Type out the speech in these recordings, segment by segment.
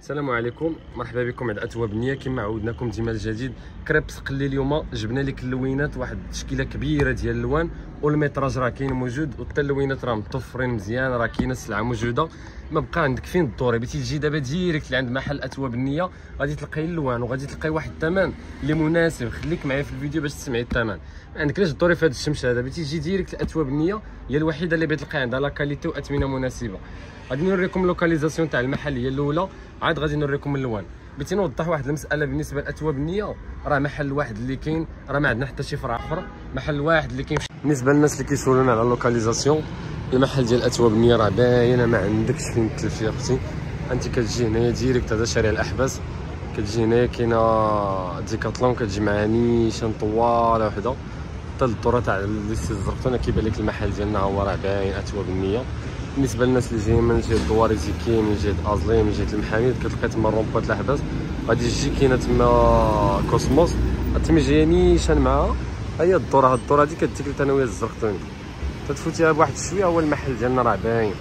السلام عليكم، مرحبا بكم على اثواب النيه. كما عودناكم ديما الجديد كريب صقلي. اليوم جبنا لك اللوينات واحد التشكيله كبيره ديال اللوان، والميتراج راه كاين موجود، وحتى اللوينات راه مطفرين مزيان، راه كاينه السلعه موجوده، ما بقى عندك فين تدوري. بغيتي تجي دابا ديريكت لعند محل اثواب النيه غادي تلقاي اللوان وغادي تلقاي واحد الثمن اللي مناسب. خليك معايا في الفيديو باش تسمعي الثمن، ما عندكلاش تدوري في هذا الشمس هذا. بغيتي تجي ديريكت لاثواب النيه هي الوحيده اللي بتلقاي عندها لا كاليتي واثمنه مناسبه. غادي نوريكم اللوكاليزاسيون تاع المحل هي الاولى، عاد غادي نوريكم اللوان. بغيتي نوضح واحد المساله بالنسبه لاثواب النيه، راه محل واحد اللي كاين، راه ما عندنا حتى شي فرع اخر، محل واحد اللي كاين. بالنسبه للناس اللي كيسولونا على اللوكاليزاسيون، المحل ديال اثواب النيه راه باينه، ما عندكش فين تلف يا اختي. انت كتجي هنايا ديريكت، هذا شارع الاحباس، كتجي هنايا كاينه ديكاتلون، كتجي مع نيشان طواله وحده حتى الدوره تاع ليسي الزرقتونه. كيبان لك المحل ديالنا هو راه باين اثواب النيه. بالنسبه للناس اللي جايين من جهه دواريزيكي، من جهه ازلي، من جهه المحاميد، كتلقى تما رومبوات الاحباس، غادي تجي كاينه تما كوسموس، تما جايه نيشان معاها. هي الدوره، هاد الدوره هادي كديك الثانويه الزرقتوني، تتفوتيها بواحد شويه. هو المحل ديالنا راه باين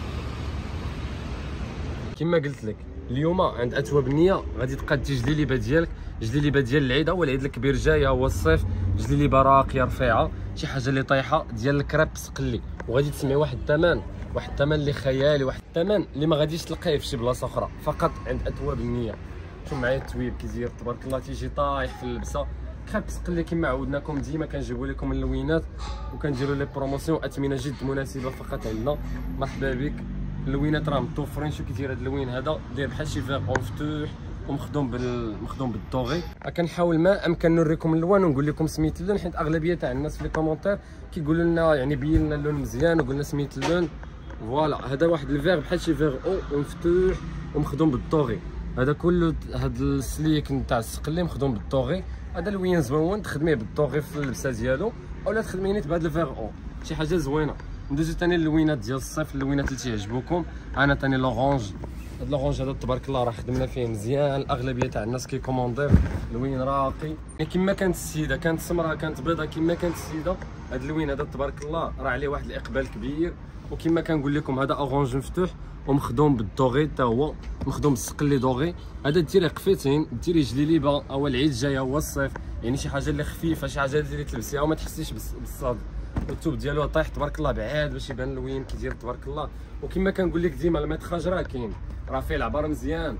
كما قلت لك. اليوم عند اثواب النيه غادي تبقى التجليبه ديالك، جليبه ديال العيد، هو العيد الكبير جاي، هو الصيف، جليبه راقيه رفيعه، شي حاجه اللي طايحه ديال الكريب صقلي، وغادي تسمعي واحد الثمن اللي خيالي، واحد الثمن اللي ما غاديش تلقاه في شي بلاصه اخرى، فقط عند اثواب النيه. شوف معايا التويب كيزير تبارك الله، تيجي طايح في اللبسه. كريب صقلي كما عودناكم ديما كنجيبوا لكم اللوينات وكنديروا لي بروموسيون، اثمنه جد مناسبه فقط عندنا. مرحبا بك. اللوينات راه متوفرين. شوف كيدير هذا اللوين هذا، داير بحال شي فيغ مفتوح ومخدوم بالدوغي. كنحاول ما امكن نوريكم اللوان ونقول لكم سميت اللون، حيت اغلبيه تاع الناس في لي كومونتير كيقولوا لنا يعني بين لنا اللون مزيان وقلنا سميت اللون. فوالا هذا واحد الفيغ بحال شي فيغ او مفتوح ومخدوم بالدوغي. هذا كله، هذا السليك نتاع الصقلي مخدوم بالدوغي. هذا لوين زوين، تخدميه بالدوغي في اللبسه ديالو، اولا تخدميه نيت بهذا الفيغ او، شي حاجه زوينه. ندوزو ثاني اللوينات ديال الصيف، اللوينات اللي تيعجبوكم. انا ثاني لورانج، هاد لورانج هذا تبارك الله راه خدمنا فيه مزيان، الاغلبيه تاع الناس كيكومونديو لوين راقي كما كانت السيده، كانت سمراء كانت بيضاء كما كانت السيده. هاد اللوين هذا تبارك الله راه عليه واحد الاقبال كبير، وكما كنقول لكم هذا اورانج مفتوح ومخدوم بالدوغي، حتى هو مخدوم بالصقلي دوغي. هذا ديري قفيتين، ديري جليبه، هو العيد جاي، هو الصيف، يعني شي حاجه اللي خفيفه، شي حاجه اللي تلبسيها وما تحسيش بالصاد. الثوب ديالو طايح تبارك الله بعاد باش يبان اللوين كيدير تبارك الله. وكما كنقول لك ديما الميتراج راه كاين، راه فيه العبار مزيان،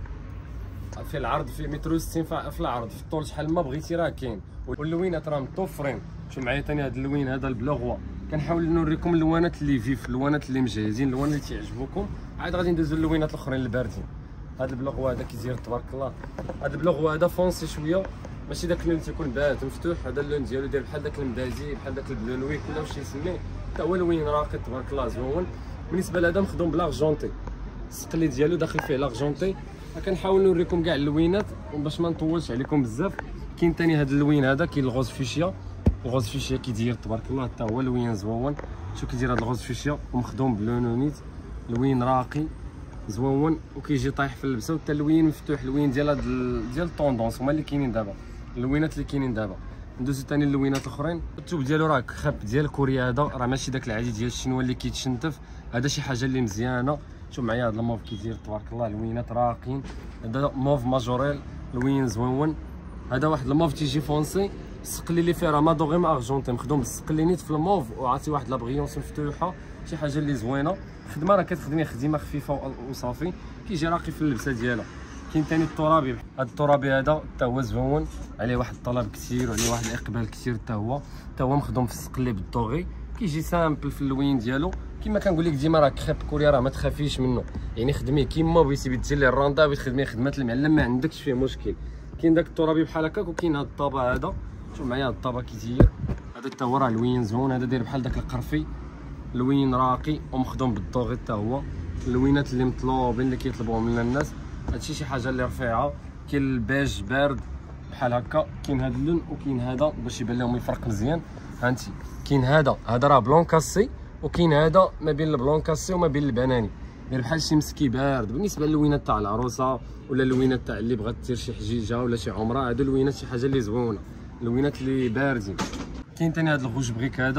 فيه العرض فيه متر 60 في العرض، في الطول شحال ما بغيتي راه كاين. واللوينات راه متوفرين. شوف معايا ثاني هذا اللوين هذا البلوغوا، كنحاول نوريكم اللوانات اللي فيف، اللوانات اللي مجهزين، اللوان اللي تيعجبوكم. عاد غادي ندوزو اللوينات الاخرين الباردين. هذا البلوغوا هذا كيزير تبارك الله، هذا البلوغوا هذا فونسي شويه، ماشي داك اللون اللي تيكون بارد مفتوح. هذا اللون ديالو داير بحال داك المدازي، بحال داك البلونوي، كل واش يسميه، حتى هو لوين راقي تبارك الله زوين. بالنسبه لهذا مخدوم بالارجونتي، الصقلي ديالو داخل فيه لارجونتي. كنحاول نوريكم كاع اللوينات باش ما نطولش عليكم بزاف. كاين ثاني هذا اللوين هذا، كاين الغوز فيشيا، الغوز فيشيا كيدير تبارك الله حتى هو لوين زوين. شوف كيدير هذا الغوز فيشيا ومخدوم بلونونيت، لوين راقي زوين وكيجي طايح في اللبسه. وحتى اللوين مفتوح، اللوين ديال الطوندونس هما اللي كاينين دابا، اللوينات اللي كاينين دابا. ندوزو ثاني اللوينات الاخرين. الثوب ديالو راه خاب ديال كوريا، هذا راه ماشي داك العادي ديال الشنوا اللي كيتشنتف، هذا شي حاجه اللي مزيانه. شوف معايا هذا الموف كيدير تبارك الله، لوينات راقين. هذا موف ماجوريل لوين زوين. هذا واحد الموف تيجي فونسي، الصقلي اللي فيه راه ما دوغي ما ارجونتي، مخدوم بالصقلي نيت في الموف، وعطي واحد لابغيونس مفتوحه، شي حاجه اللي زوينه. خدمه راه كتخدمي خدمه خفيفه وصافي، كيجي راقي في اللبسه ديالها. كاين ثاني الترابي، هذا الترابي هذا حتى هو زوين، عليه واحد الطلب كثير وعليه واحد الاقبال كثير، حتى هو مخدوم في الصقلي بالدوغي، كيجي سامبل في اللوين ديالو. كما كنقول لك ديما راه كريب كوريا راه ما تخافيش منه، يعني خدميه كيما بغيتي، بغيتي ليه الراندا، بغيتي تخدميه خدمه المعلم، ما عندكش فيه مشكل. كاين داك الترابي بحال هكاك، وكاين هذا الطابع هذا. شوف معايا هذا الطابع كيدير، هذا حتى هو راه لوين زوين، هذا داير بحال داك القرفي، لوين راقي ومخدوم بالدوغي. حتى هو اللوينات اللي مطلوبين اللي كيطلبوهم لنا الناس، هادشي شي حاجه اللي رفيعه. كاين البيج بارد بحال هكا، كاين هذا اللون وكاين هذا باش يبان لهم الفرق مزيان. هانتي كاين هذا راه بلون كاسي، وكاين هذا ما بين البلون كاسي وما بين البناني، داير بحال شي مسكي بارد. بالنسبه للوينات تاع العروسه ولا اللوينات تاع اللي بغات دير شي حجيجه ولا شي عمره، هادو اللوينات شي حاجه اللي زوينه، اللوينات اللي باردين. كاين ثاني هذا الغوج بريك، هذا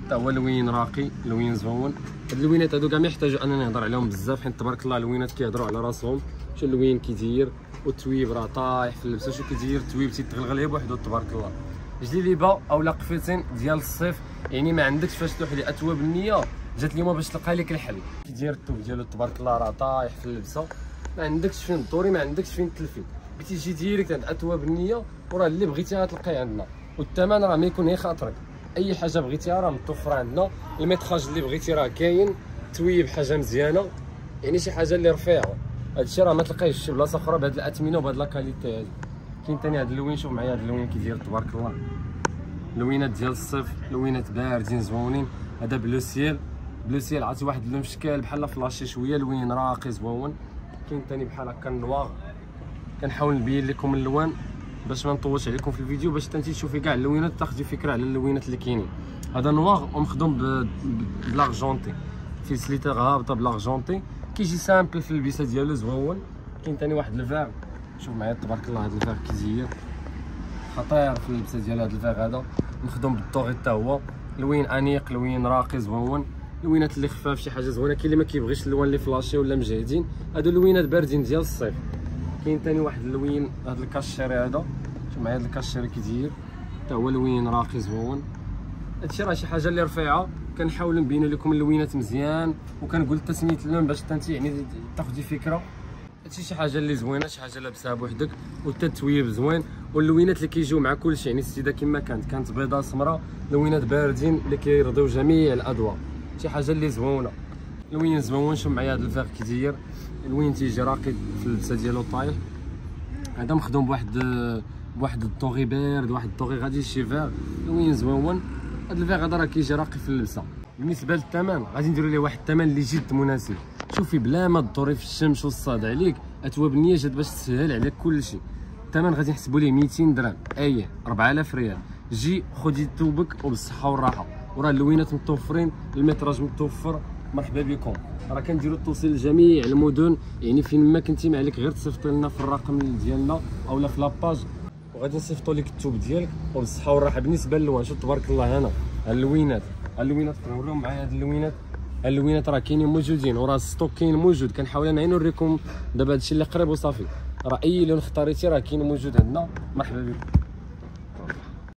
حتى هو لوين راقي، لوين زوون. هاد اللوينات هادو كاع ما يحتاجوا اننا نهضر عليهم بزاف، حيت تبارك الله اللوينات كيهضروا على راسهم. شوف اللوين كيدير والتويب راه طايح في اللبسه، شوف كيدير التويب تيتغلغل بوحدو تبارك الله. جليبه اولا قفيتين ديال الصيف، يعني ما عندكش فاش تلوح لي اتواب النيه. جات اليوم باش تلقى لك الحل. كيدير التوب ديالو تبارك الله راه طايح في اللبسه، ما عندكش فين تدوري، ما عندكش فين تلفي، بغيتي تجي ديريكت عند اتواب النيه وراه اللي بغيتي غتلقيه عندنا. والثمن راه ما يكون هي خاطرك، اي حاجه بغيتيها راه متوفره عندنا. الميتراج اللي بغيتي راه كاين، تويب حاجه مزيانه، يعني شي حاجه اللي رفيعه. هادشي راه ما تلقايش شي بلاصه اخرى بهاد الاثمنه وبهاد لاكاليتي هادي. كاين ثاني هاد اللوين، شوف معايا هاد اللوين كيدير تبارك الله. لوينات ديال الصيف، لوينات باردين زوينين. هذا بلو سيل، بلو سيل عرفتي واحد اللون شكال بحال فلاشي شويه، لوين راقي زوون. كاين ثاني بحال هكا النواغ، كنحاول نبين لكم اللوان باش ما نطولش عليكم في الفيديو، باش انت تشوفي كاع اللوينات تاخذي فكره على اللوينات اللي كاينين. هذا نواغ ومخدوم بلاغجونتي، في سليتر هابطه بلاغجونتي، كيجي سامبل في اللبسه ديالو زوون. كاين ثاني واحد الفاغ، شوف معايا تبارك الله، هذا الفاغ كيزير خطير في اللبسه ديال هذا الفاغ، هذا مخدوم بالطوغي حتى هو، لوين انيق، لوين راقي زوون. لوينات اللي خفاف شي حاجه زوينه. كاين اللي ما كيبغيش اللوان اللي فلاشي ولا مجهدين، هادو لوينات باردين ديال الصيف. كاين ثاني واحد اللوين، هذا الكاشيري، هذا شوف معايا هذا الكاشيري كيدير حتى هو لوين راقي زوون. هادشي راه شي حاجه اللي رفيعه، كنحاول نبين لكم اللوينات مزيان، وكنقول تسميه اللون باش انت يعني تاخذي فكره. هادشي شي حاجه اللي زوينه، شي حاجه لابسها بوحدك، والتتويب زوين. واللوينات اللي كيجيو مع كلشي، يعني السيده كما كانت بيضاء سمراء، لوينات باردين اللي كيرضيو جميع الاذواق، شي حاجه اللي زوينه. لوين زوين. شوف معايا هذا الفاغ كيدير، لوين تيجي راقي في اللبسه ديالو طايح. هذا مخدوم بواحد الطوغي بارد، واحد الطوغي غادي شي فاغ، لوين زوين. هذا الفاغ هذا راه كيجي راقي في اللبسه. بالنسبه للثمن غادي نديروا ليه واحد الثمن اللي جد مناسب. شوفي بلا ما تدوري في الشمس والصاد عليك، اتواب النيه جات باش تسهل عليك كلشي. الثمن غادي نحسبوا ليه 200 درهم، 4000 ريال. جي خدي ثوبك وبالصحه والراحه، وراه اللوينات متوفرين، المتراج متوفر. مرحبا بكم، راه كنديروا التوصيل لجميع المدن، يعني فين ما كنتي ما عليك غير تصيفط لنا في الرقم ديالنا اولا في لاباج، وغادي نصيفطوا لك الثوب ديالك وبالصحه والراحه. بالنسبه للوان، شوف تبارك الله، هنا اللوينات كنوريهم معايا. هاد اللوينات راه كاينين موجودين، وراه الستوك كاين موجود. كنحاول انا نوريكم دابا هادشي اللي قريب وصافي. راه اي لون اختاريتي راه كاين موجود عندنا. مرحبا بكم.